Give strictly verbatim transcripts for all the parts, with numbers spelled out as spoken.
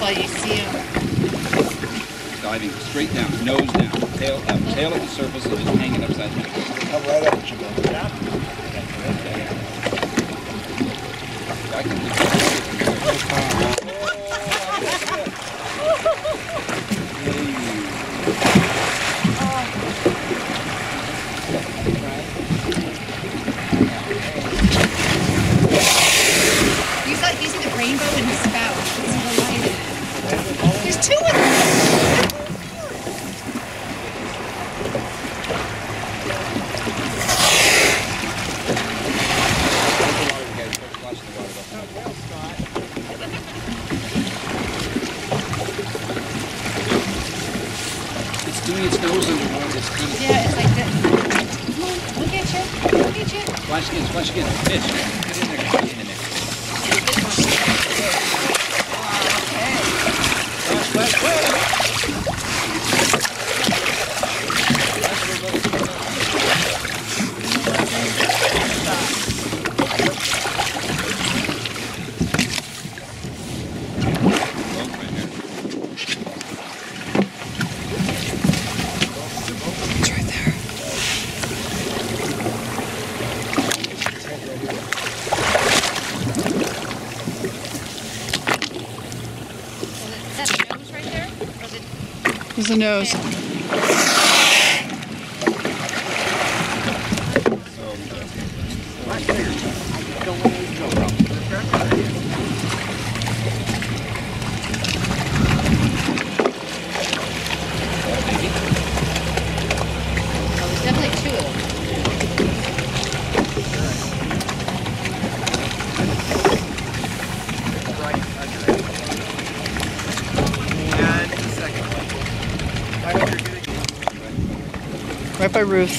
let you see him. Diving straight down, nose down, tail up, tail at the surface and just hanging upside down. Come right up at you, man. Yeah. I can do You saw, you see the rainbow in his spout. You see the light in it. There's two of them. It's doing its nose underwater. It's kind of Yeah, it's like this. Come on, look at you. Look at you. Splash again, splash again. Mitch, get in there, get in there. Splash, splash, splash. It's right there. Is that the nose right there? Or is it... There's a nose. Oh, there's definitely two of them. And the second one. I hope you're getting it. Right by Ruth.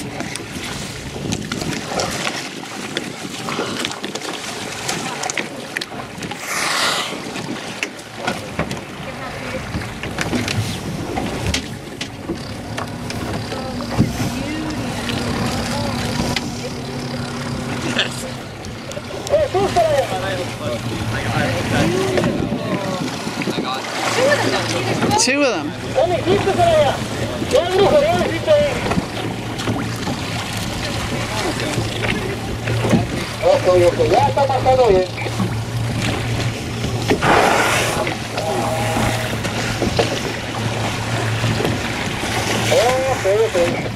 Two of them. Ojo, ojo, ya está pasando bien. Ok, ok.